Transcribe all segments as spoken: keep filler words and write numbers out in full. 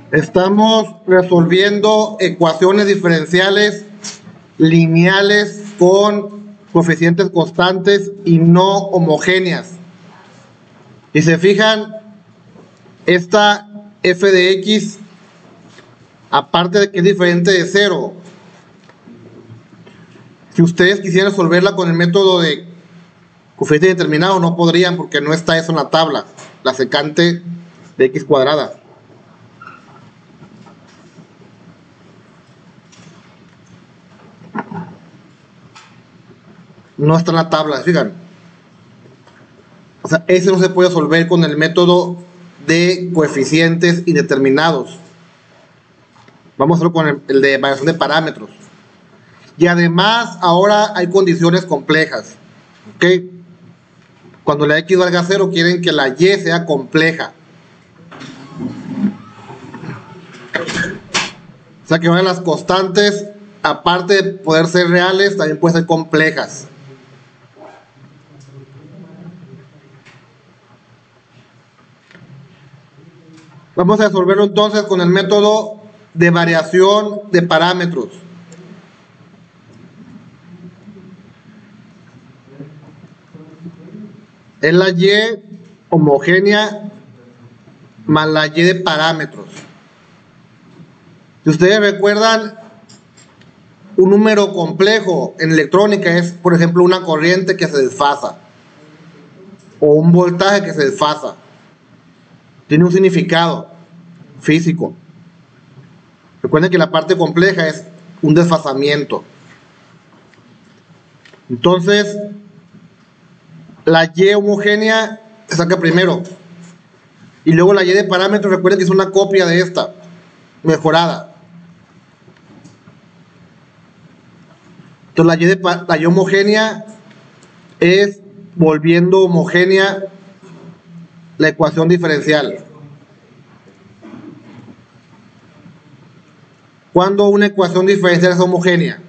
Estamos resolviendo ecuaciones diferenciales lineales con coeficientes constantes y no homogéneas. Si se fijan, esta f de x, aparte de que es diferente de cero, si ustedes quisieran resolverla con el método de coeficiente determinado, no podrían porque no está eso en la tabla, la secante de x cuadrada. No está en la tabla, fijan. O sea, ese no se puede resolver con el método de coeficientes indeterminados. Vamos a hacerlo con el, el de variación de parámetros. Y además, ahora hay condiciones complejas. ¿Ok? Cuando la x valga cero, quieren que la y sea compleja. O sea que ahora las constantes, aparte de poder ser reales, también pueden ser complejas. Vamos a resolverlo entonces con el método de variación de parámetros. Es la y homogénea más la y de parámetros. Si ustedes recuerdan, un número complejo en electrónica es, por ejemplo, una corriente que se desfasa o un voltaje que se desfasa. Tiene un significado físico. Recuerden que la parte compleja es un desfasamiento. Entonces, la y homogénea se saca primero. Y luego la y de parámetros, recuerden que es una copia de esta, mejorada. Entonces, la y, de, la y homogénea es volviendo homogénea la ecuación diferencial. ¿Cuándo una ecuación diferencial es homogénea?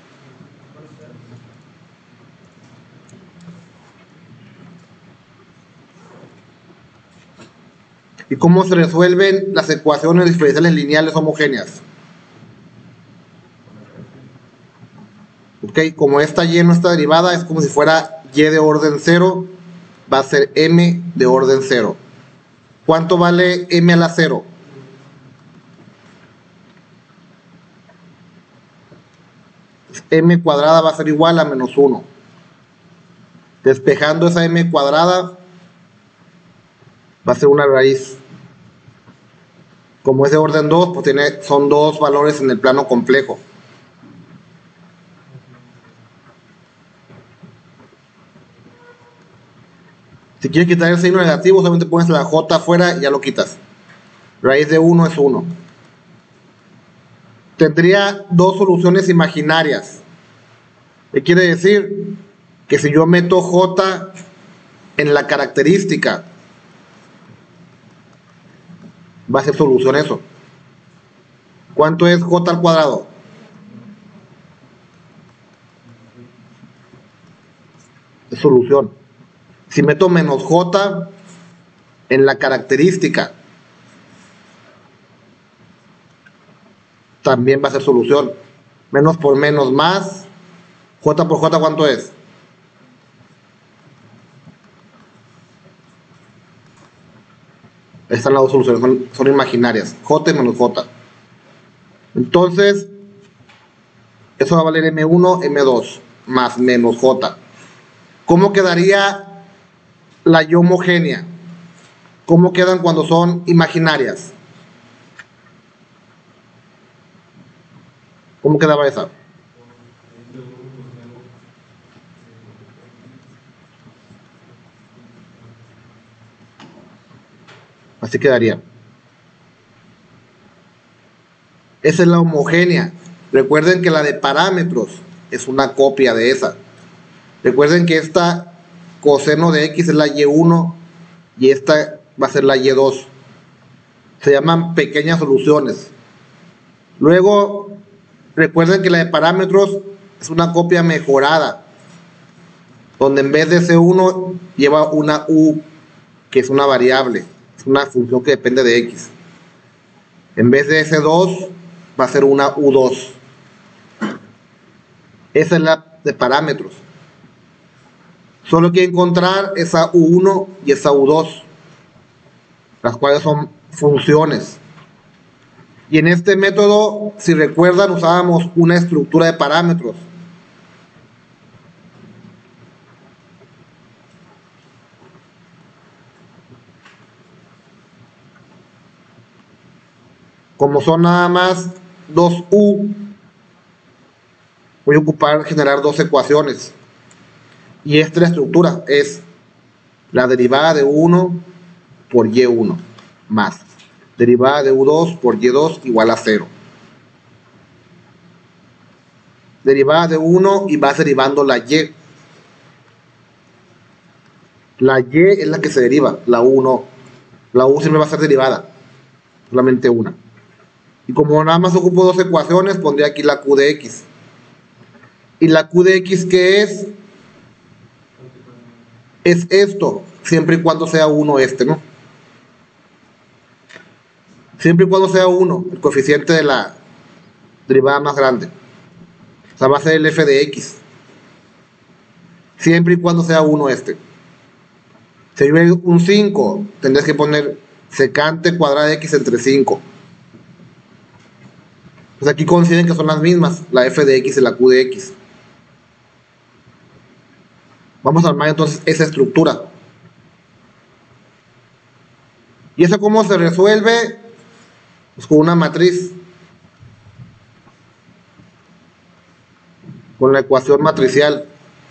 ¿Y cómo se resuelven las ecuaciones diferenciales lineales homogéneas? Ok, como esta y no está derivada, es como si fuera y de orden cero, va a ser m de orden cero. ¿Cuánto vale m a la cero? M cuadrada va a ser igual a menos uno. Despejando esa m cuadrada, va a ser una raíz. Como es de orden dos, pues tiene, son dos valores en el plano complejo. Si quieres quitar el signo negativo, solamente pones la j afuera y ya lo quitas. Raíz de uno es uno. Tendría dos soluciones imaginarias. ¿Qué quiere decir? Que si yo meto j en la característica, va a ser solución eso. ¿Cuánto es j al cuadrado? Es solución. Si meto menos j en la característica, también va a ser solución. Menos por menos más. J por j, ¿cuánto es? Estas son las dos soluciones, son, son imaginarias. J menos j. Entonces, eso va a valer m uno, m dos, más menos j. ¿Cómo quedaría la y homogénea? ¿Cómo quedan cuando son imaginarias? ¿Cómo quedaba esa? Así quedaría. Esa es la homogénea. Recuerden que la de parámetros es una copia de esa. Recuerden que esta coseno de x es la y uno y esta va a ser la y dos. Se llaman pequeñas soluciones. Luego, recuerden que la de parámetros es una copia mejorada, donde en vez de C uno lleva una u, que es una variable, es una función que depende de x. En vez de ese dos, va a ser una U dos. Esa es la de parámetros. Solo hay que encontrar esa U uno y esa U dos, las cuales son funciones. Y en este método, si recuerdan, usábamos una estructura de parámetros. Como son nada más dos U, voy a ocupar generar dos ecuaciones. Y esta estructura es la derivada de uno por y uno más derivada de u dos por y dos igual a cero. Derivada de uno y vas derivando la y. La y es la que se deriva, la u no. La u siempre va a ser derivada, solamente una. Y como nada más ocupo dos ecuaciones, pondré aquí la q de x. Y la q de x, ¿qué es? Es esto, siempre y cuando sea uno este, ¿no? Siempre y cuando sea uno, el coeficiente de la derivada más grande. O sea, va a ser el f de x. Siempre y cuando sea uno este. Si hay un cinco, tendrás que poner secante cuadrada de x entre cinco. Pues aquí coinciden que son las mismas, la f de x y la q de x. Vamos a armar entonces esa estructura. ¿Y eso cómo se resuelve? Pues con una matriz. Con la ecuación matricial.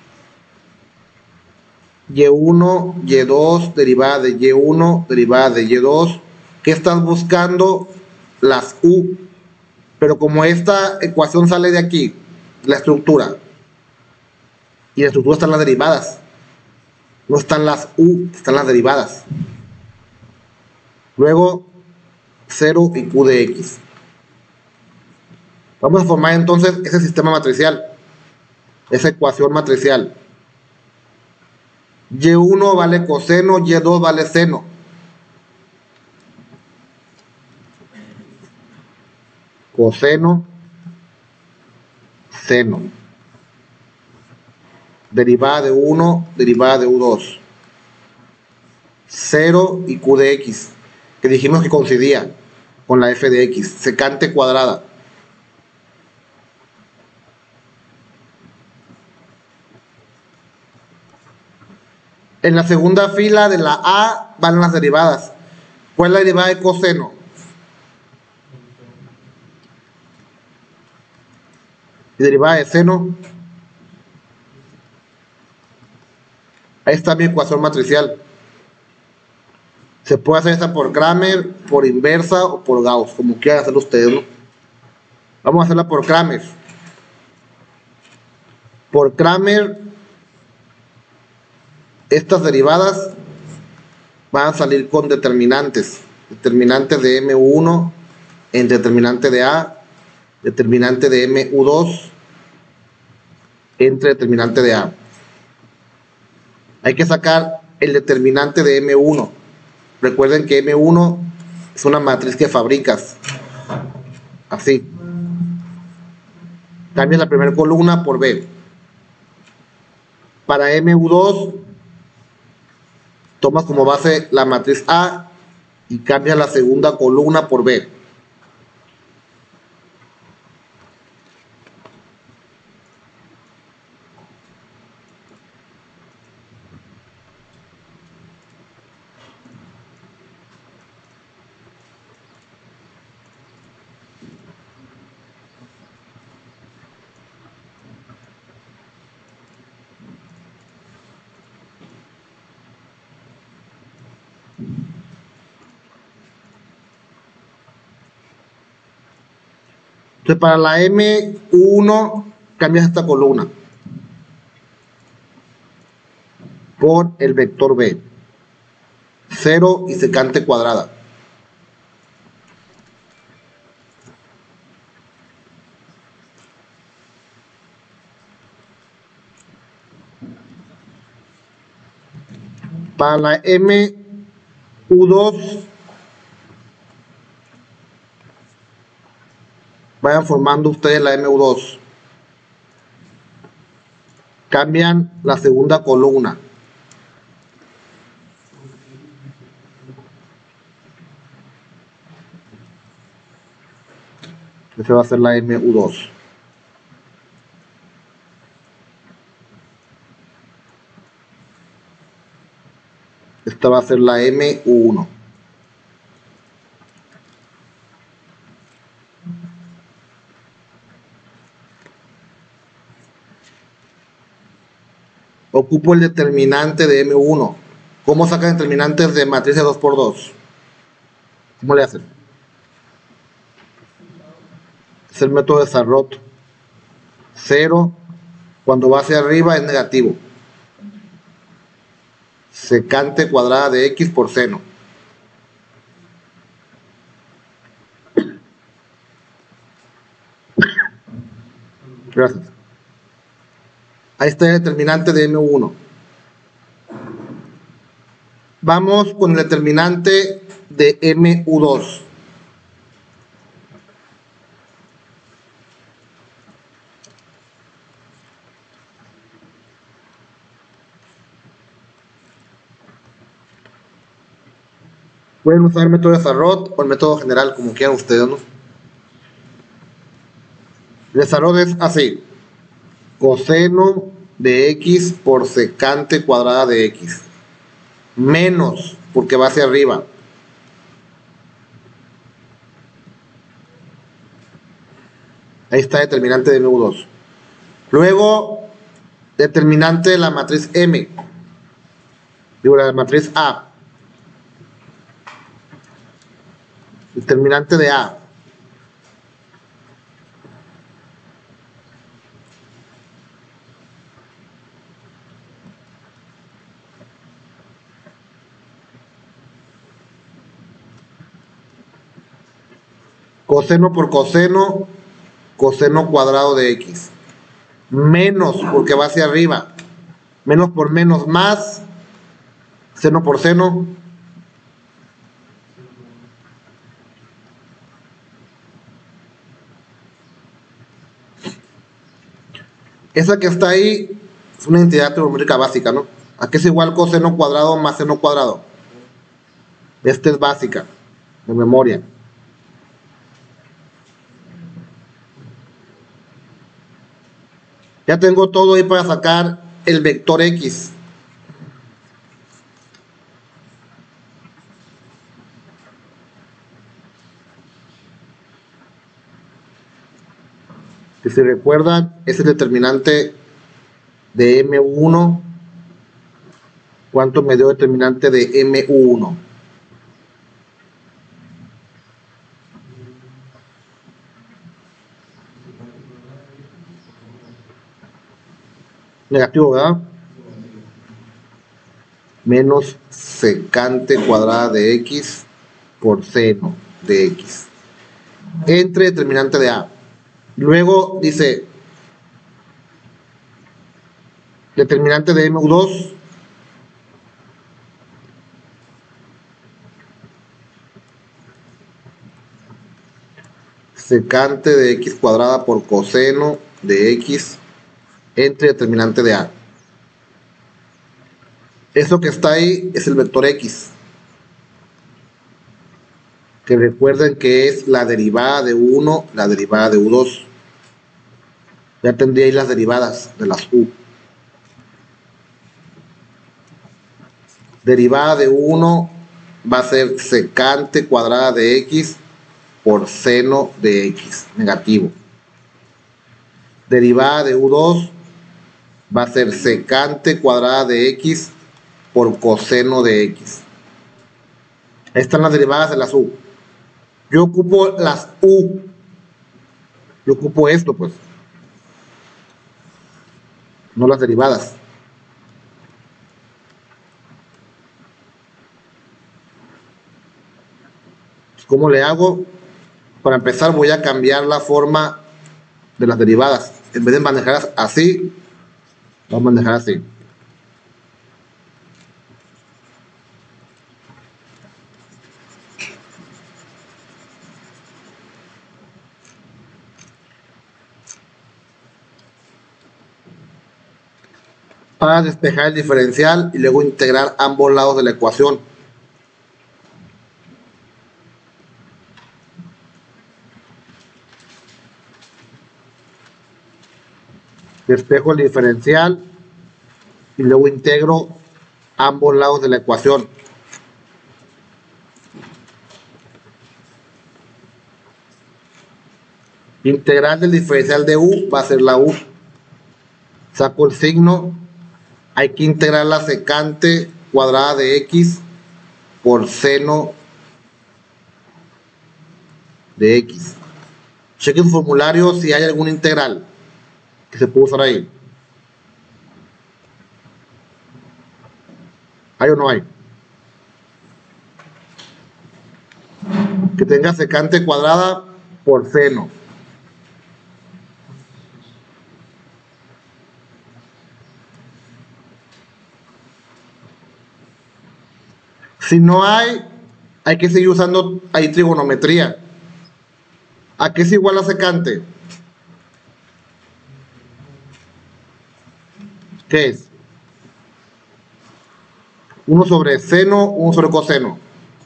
y uno, y dos, derivada de y uno, derivada de y dos. ¿Qué estás buscando? Las u. Pero como esta ecuación sale de aquí, la estructura, y la estructura están las derivadas, no están las u, están las derivadas. Luego, cero y q de x. Vamos a formar entonces ese sistema matricial, esa ecuación matricial. y uno vale coseno, y dos vale seno. Coseno, seno. Derivada de uno, derivada de u dos. cero y q de x, que dijimos que coincidía con la f de x, secante cuadrada. En la segunda fila de la A van las derivadas. ¿Cuál es la derivada de coseno? Y derivada de seno. Ahí está mi ecuación matricial. Se puede hacer esta por Kramer, por inversa o por Gauss, como quieran hacerlo ustedes, ¿no? Vamos a hacerla por Kramer. Por Kramer, estas derivadas van a salir con determinantes. Determinantes de eme uno entre determinante de A, determinante de eme dos entre determinante de A. Hay que sacar el determinante de eme uno. Recuerden que eme uno es una matriz que fabricas. Así. Cambias la primera columna por B. Para eme dos, tomas como base la matriz A y cambias la segunda columna por B. Entonces, para la eme uno, cambias esta columna por el vector B. cero y secante cuadrada. Para la eme dos, vayan formando ustedes la M U dos. Cambian la segunda columna. Esa va a ser la M U dos. Esta va a ser la M U uno. Ocupo el determinante de M U uno. ¿Cómo sacan determinantes de matriz de dos por dos? ¿Cómo le hacen? Es el método de Sarrot. cero, cuando va hacia arriba es negativo. Secante cuadrada de X por seno. Gracias. Ahí está el determinante de M U uno. Vamos con el determinante de M U dos. Pueden usar el método de Sarrot o el método general, como quieran ustedes, ¿no? El de Sarrot es así: coseno de X por secante cuadrada de X. Menos, porque va hacia arriba. Ahí está el determinante de M U dos. Luego, determinante de la matriz M. Digo, la matriz A. Determinante de A. Coseno por coseno, coseno cuadrado de X. Menos, porque va hacia arriba. Menos por menos, más. Seno por seno. Esa que está ahí es una entidad trigonométrica básica, ¿no? ¿A qué es igual coseno cuadrado más seno cuadrado? Esta es básica, de memoria. Ya tengo todo ahí para sacar el vector X. Si se recuerdan, es el determinante de M uno. ¿Cuánto me dio el determinante de M uno? Negativo, ¿verdad? Menos secante cuadrada de X por seno de X. Entre determinante de A. Luego dice determinante de M U dos. Secante de X cuadrada por coseno de X entre determinante de A. Eso que está ahí es el vector X. Que recuerden que es la derivada de uno, la derivada de U dos. Ya tendría ahí las derivadas de las U. Derivada de uno va a ser secante cuadrada de X por seno de X, negativo. Derivada de U dos va a ser secante cuadrada de X por coseno de X. Ahí están las derivadas de las U. Yo ocupo las U. Yo ocupo esto, pues. No las derivadas. ¿Cómo le hago? Para empezar voy a cambiar la forma de las derivadas. En vez de manejarlas así, vamos a manejar así. para despejar el diferencial y luego integrar ambos lados de la ecuación. Despejo el diferencial y luego integro ambos lados de la ecuación. Integral del diferencial de u va a ser la u. Saco el signo. Hay que integrar la secante cuadrada de x por seno de x. Chequen su formulario si hay algún integral que se puede usar ahí. ¿Hay o no hay? Que tenga secante cuadrada por seno. Si no hay, hay que seguir usando ahí trigonometría. ¿A qué es igual la secante? ¿Qué es? uno sobre seno, uno sobre coseno.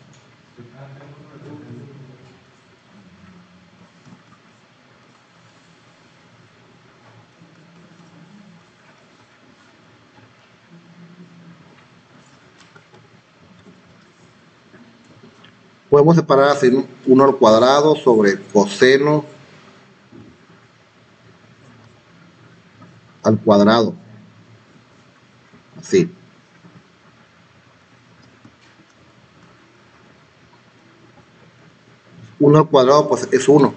Podemos separar así uno al cuadrado sobre coseno al cuadrado. Así. uno al cuadrado pues es uno.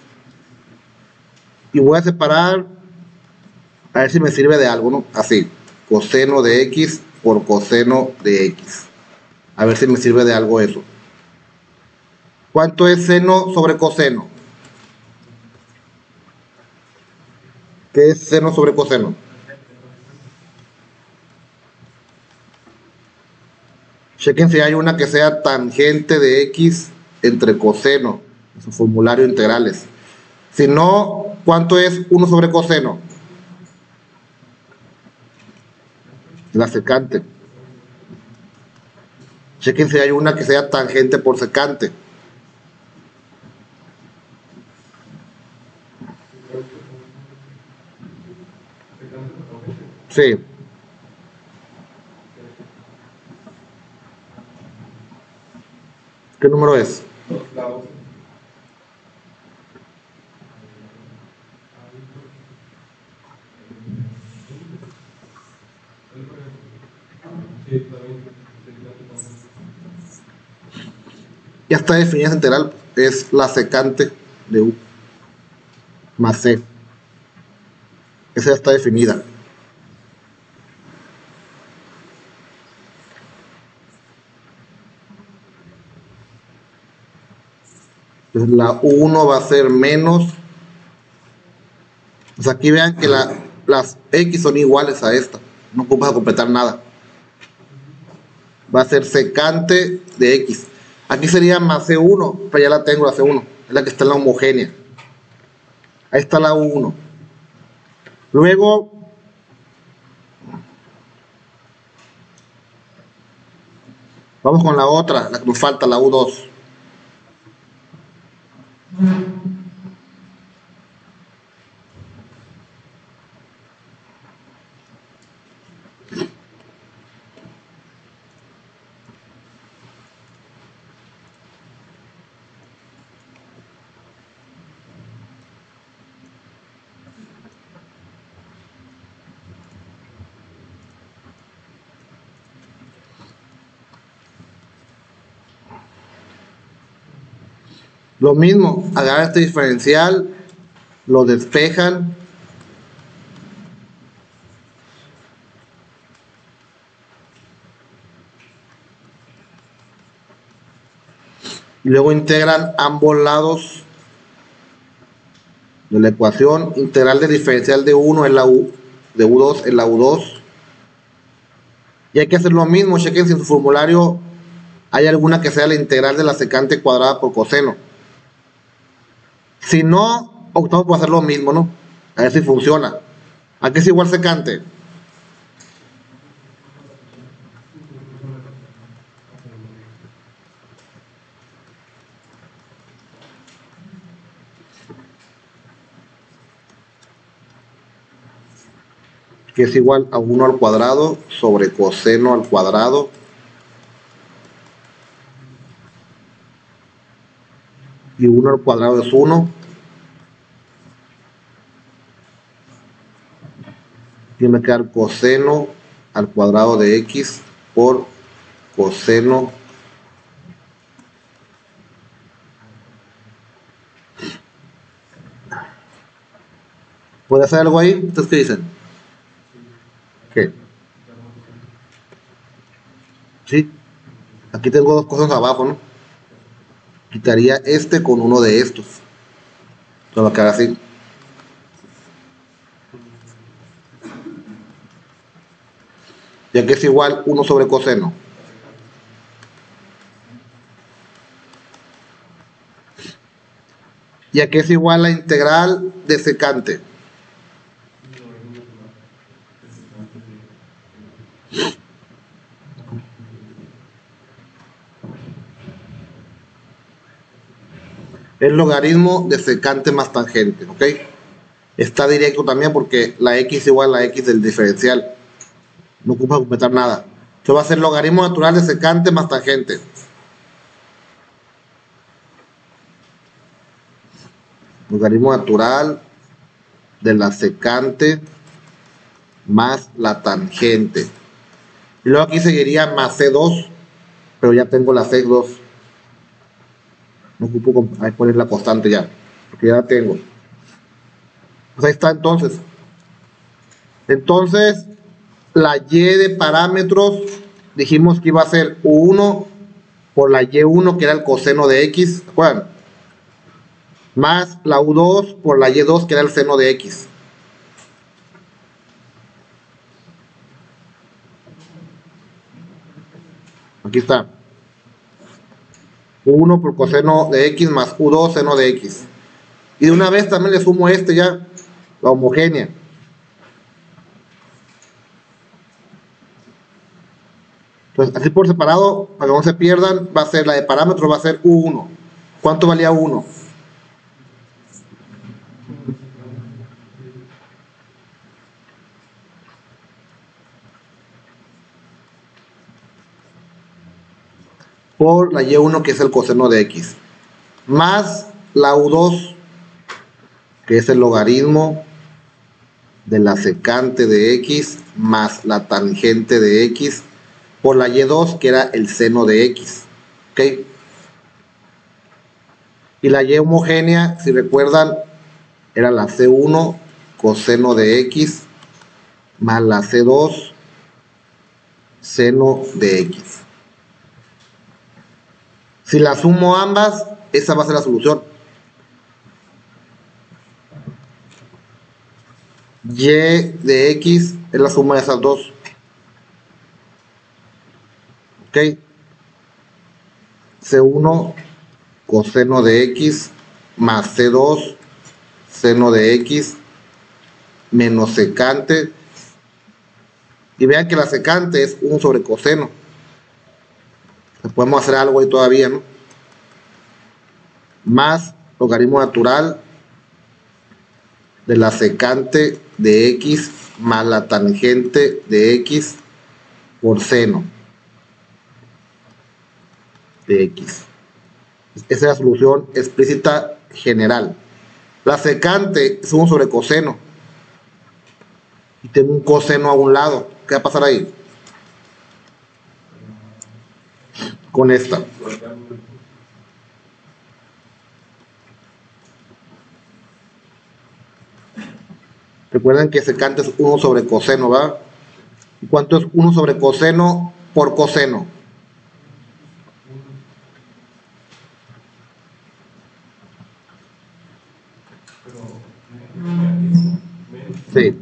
Y voy a separar, a ver si me sirve de algo, ¿no? Así. Coseno de x por coseno de x. A ver si me sirve de algo eso. ¿Cuánto es seno sobre coseno? ¿Qué es seno sobre coseno? Chequen si hay una que sea tangente de x entre coseno, en su formulario integrales. Si no, ¿cuánto es uno sobre coseno? La secante. Chequen si hay una que sea tangente por secante. Sí. ¿Qué número es? Ya está definida esa integral, es la secante de u más c. Esa ya está definida. Entonces la u uno va a ser menos. Pues aquí vean que la, las x son iguales a esta. No ocupas completar nada. Va a ser secante de x. Aquí sería más c uno, pero ya la tengo la c uno. Es la que está en la homogénea. Ahí está la u uno. Luego, vamos con la otra, la que nos falta, la u dos. Lo mismo, agarran este diferencial, lo despejan. Y luego integran ambos lados de la ecuación. Integral del diferencial de uno en la u, de u dos en la u dos. Y hay que hacer lo mismo, chequen si en su formulario hay alguna que sea la integral de la secante cuadrada por coseno. Si no, optamos por hacer lo mismo, ¿no? A ver si funciona. ¿A qué es igual secante? que es igual a uno al cuadrado sobre coseno al cuadrado y uno al cuadrado es uno. Tiene que dar coseno al cuadrado de x por coseno ¿puede hacer algo ahí? ¿Ustedes qué dicen? ¿Qué? Sí, aquí tengo dos cosas abajo, ¿no? Quitaría este con uno de estos. Entonces va a quedar así. Ya que es igual uno sobre coseno. Ya que es igual a la integral de secante. El logaritmo de secante más tangente, ¿ok? Está directo también porque la x es igual a la x del diferencial. No ocupa completar nada. Esto va a ser logaritmo natural de secante más tangente. Logaritmo natural de la secante más la tangente. Y luego aquí seguiría más C dos, pero ya tengo la C dos. No ocupo ahí poner la constante ya, porque ya la tengo. Pues ahí está entonces. Entonces, la y de parámetros dijimos que iba a ser u uno por la y uno, que era el coseno de x, ¿se acuerdan? Más la u dos por la y dos, que era el seno de x. Aquí está. u uno por coseno de x más u dos seno de x. Y de una vez también le sumo este ya, la homogénea. Entonces, así por separado, para que no se pierdan, va a ser la de parámetros, va a ser u uno. ¿Cuánto valía u uno? Por la y uno, que es el coseno de x. Más la u dos, que es el logaritmo de la secante de x, más la tangente de x, por la y dos, que era el seno de x. ¿Ok? Y la y homogénea, si recuerdan, era la C uno coseno de x más la C dos seno de x. Si la sumo ambas, esa va a ser la solución. Y de x es la suma de esas dos. ¿Ok? C uno coseno de x más C dos seno de x menos secante. Y vean que la secante es uno sobre coseno. Podemos hacer algo ahí todavía, ¿no? Más logaritmo natural de la secante de x más la tangente de x por seno de x. Esa es la solución explícita general. La secante es uno sobre coseno. Y tengo un coseno a un lado. ¿Qué va a pasar ahí? Con esta. Recuerden que secante es uno sobre coseno, ¿verdad? ¿Y cuánto es uno sobre coseno por coseno? Sí.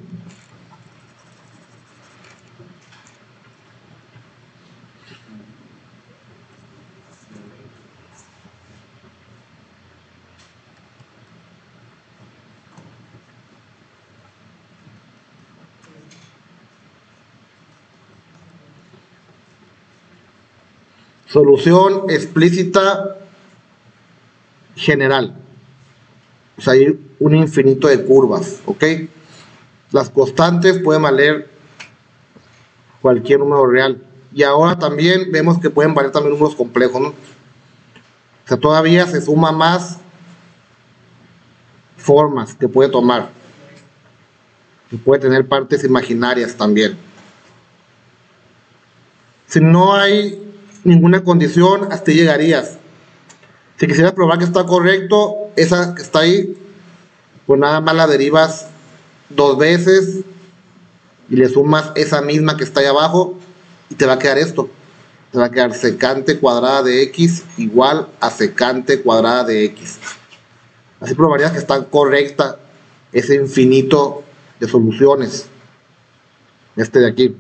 Solución explícita general. O sea, hay un infinito de curvas, ¿ok? las constantes pueden valer cualquier número real. Y ahora también vemos que pueden valer también números complejos, ¿no? O sea, todavía se suma más formas que puede tomar. Y puede tener partes imaginarias también. Si no hay ninguna condición, hasta ahí llegarías. Si quisieras probar que está correcto, esa que está ahí, pues nada más la derivas dos veces y le sumas esa misma que está ahí abajo y te va a quedar esto. Te va a quedar secante cuadrada de x igual a secante cuadrada de x. Así probarías que está correcta ese infinito de soluciones. Este de aquí.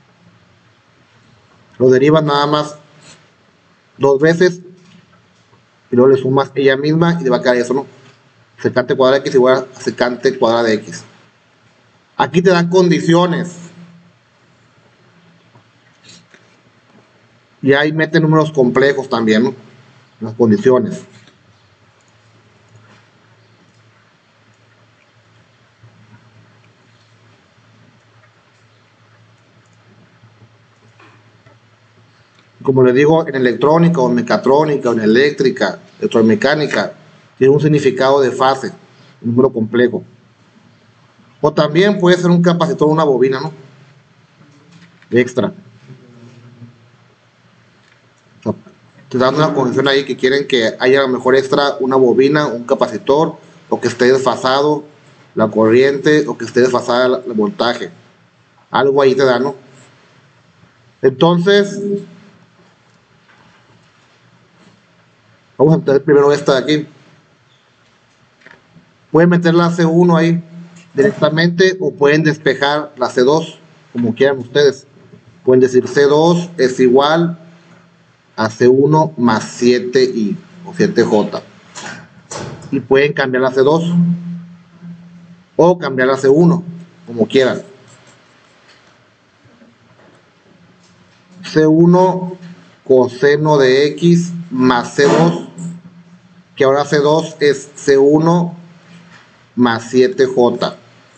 Lo derivas nada más dos veces y luego le sumas ella misma y te va a quedar eso, ¿no? Secante cuadrada de x igual a secante cuadrada de x. Aquí te dan condiciones. Y ahí mete números complejos también, ¿no? Las condiciones. Como les digo, en electrónica o en mecatrónica o en eléctrica, electromecánica, tiene un significado de fase, un número complejo. O también puede ser un capacitor, una bobina, ¿no? Extra. O sea, te dan una condición ahí que quieren que haya a lo mejor extra una bobina, un capacitor, o que esté desfasado la corriente, o que esté desfasada el voltaje. Algo ahí te da, ¿no? Entonces, vamos a meter primero esta de aquí. Pueden meter la C uno ahí directamente o pueden despejar la C dos, como quieran ustedes. Pueden decir C dos es igual a C uno más siete i o siete j. Y pueden cambiar la C dos o cambiar la C uno, como quieran. C uno coseno de x más C dos, que ahora C dos es C uno más siete j,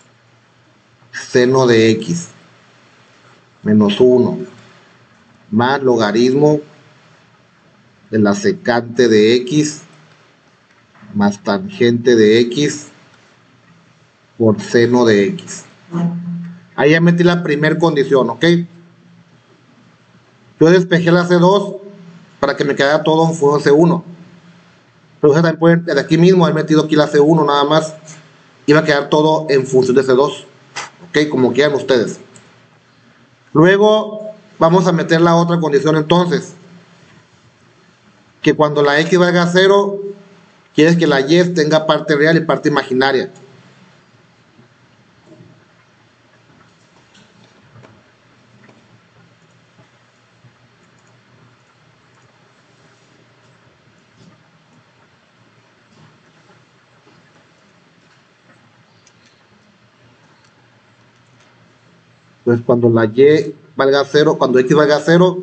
seno de x, menos uno, más logaritmo de la secante de x, más tangente de x, por seno de x. Ahí ya metí la primera condición, ¿ok? Yo despejé la C dos para que me quedara todo en función C uno. Pero ustedes también pueden, de aquí mismo, haber metido aquí la C uno nada más. Iba a quedar todo en función de C dos. Ok, como quieran ustedes. Luego vamos a meter la otra condición entonces. Que cuando la x valga cero, quieres que la y tenga parte real y parte imaginaria. Entonces cuando la y valga cero, cuando x valga cero,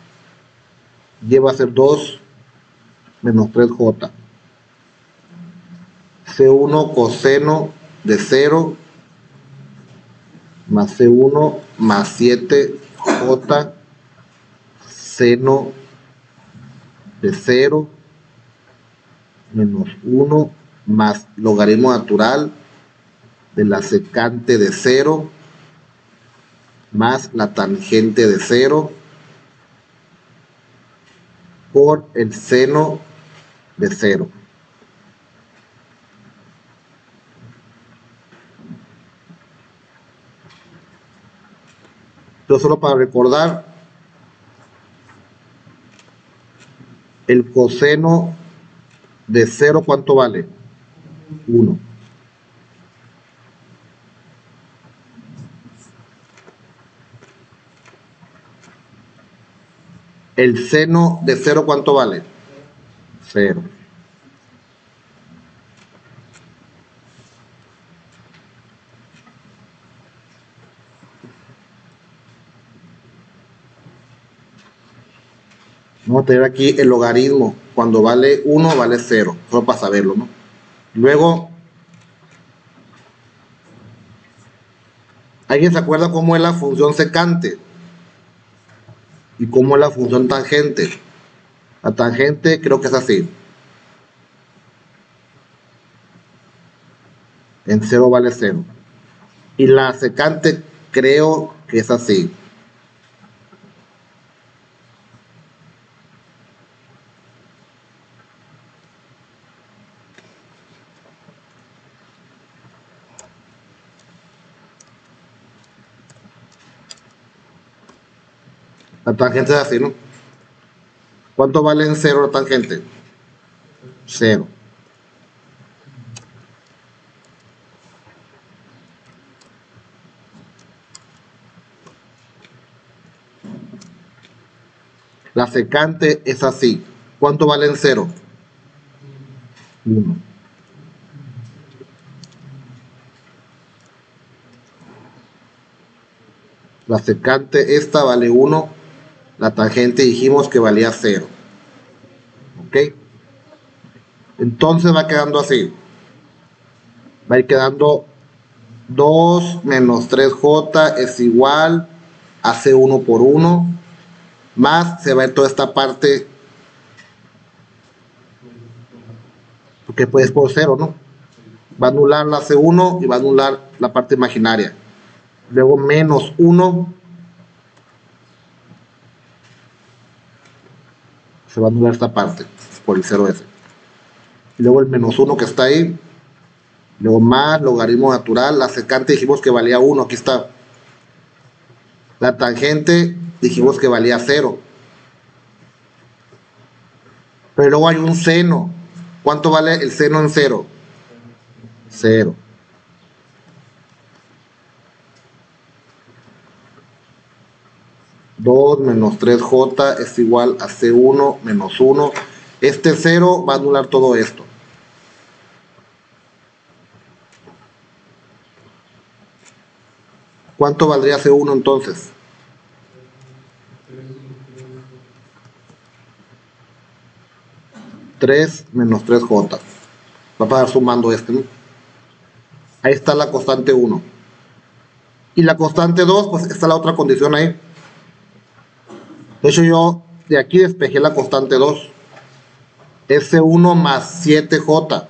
y va a ser dos menos tres j. C uno coseno de cero más C uno más siete j seno de cero menos uno más logaritmo natural de la secante de cero más la tangente de cero por el seno de cero. Entonces, solo para recordar, el coseno de cero, ¿cuánto vale? uno. El seno de cero, ¿cuánto vale? cero. Vamos a tener aquí el logaritmo. Cuando vale uno, vale cero. Solo para saberlo, ¿no? Luego, ¿Alguien se acuerda cómo es la función secante? ¿Y cómo es la función tangente? La tangente creo que es así. En cero vale cero. Y la secante creo que es así. La tangente es así, ¿no? ¿Cuánto vale en cero la tangente? Cero. La secante es así. ¿Cuánto vale en cero? uno. La secante esta vale uno. La tangente dijimos que valía cero. ¿Ok? Entonces va quedando así. Va a ir quedando dos menos tres J es igual a C uno por uno. Más se va a ir toda esta parte. Porque pues por cero, ¿no? Va a anular la C uno y va a anular la parte imaginaria. Luego menos uno. Se va a anular esta parte por el cero ese. Y luego el menos uno que está ahí. Luego más logaritmo natural. La secante dijimos que valía uno. Aquí está. La tangente dijimos que valía cero. Pero luego hay un seno. ¿Cuánto vale el seno en cero? cero. dos menos tres J es igual a C uno menos uno. Este cero va a anular todo esto. ¿Cuánto valdría C uno entonces? tres menos tres J. Va a pasar sumando este, ¿no? Ahí está la constante uno. Y la constante dos, pues está la otra condición ahí. De hecho, yo de aquí despejé la constante dos. Es C uno más siete J.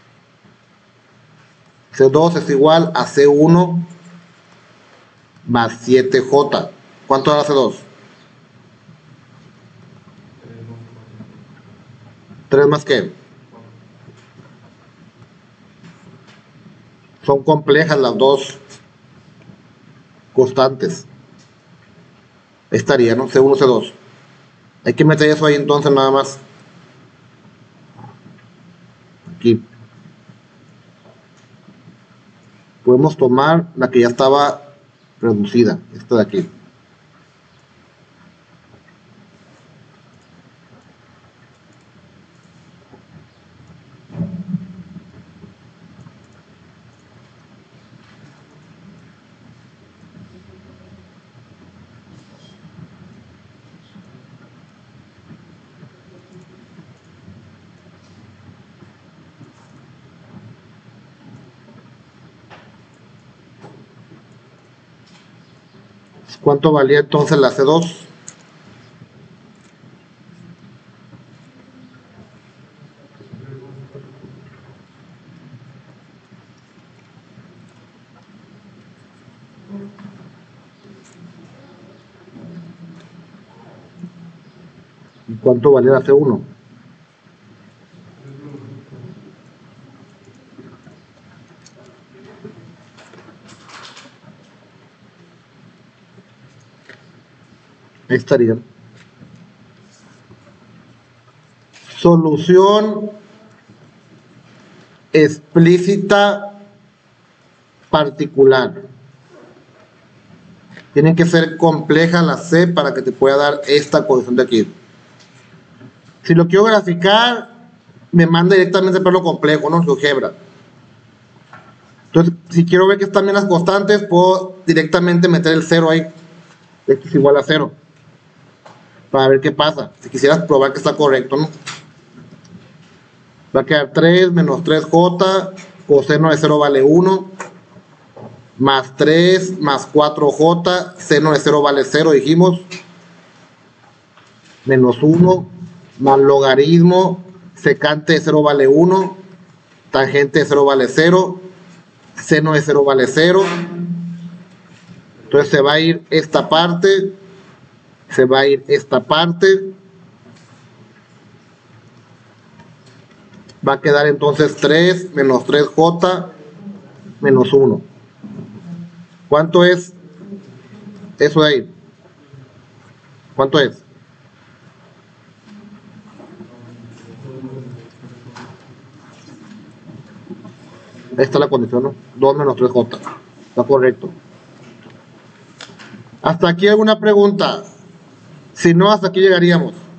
C dos es igual a C uno más siete J. ¿Cuánto da C dos? tres más qué. Son complejas las dos constantes. Estaría, ¿no? C uno, C dos. Hay que meter eso ahí entonces nada más. Aquí. Podemos tomar la que ya estaba reducida. Esta de aquí. ¿Cuánto valía entonces la C dos? ¿Y cuánto valía la C uno? Ahí estaría. Solución explícita particular. Tienen que ser complejas las C para que te pueda dar esta condición de aquí. Si lo quiero graficar, me manda directamente para lo complejo, ¿no? Su álgebra. Entonces, si quiero ver que están bien las constantes, puedo directamente meter el cero ahí. Esto es igual a cero. Para ver qué pasa. Si quisieras probar que está correcto, ¿no? Va a quedar tres menos tres J. Coseno de cero vale uno. más tres más cuatro J, seno de cero vale cero, dijimos, menos uno, más logaritmo, secante de cero vale uno, tangente de cero vale cero, seno de cero vale cero. Entonces se va a ir esta parte, se va a ir esta parte, va a quedar entonces tres menos tres J menos uno. ¿Cuánto es eso de ahí? ¿Cuánto es? Esta es la condición, ¿no? dos menos tres J. Está correcto. ¿Hasta aquí alguna pregunta? Si no, hasta aquí llegaríamos.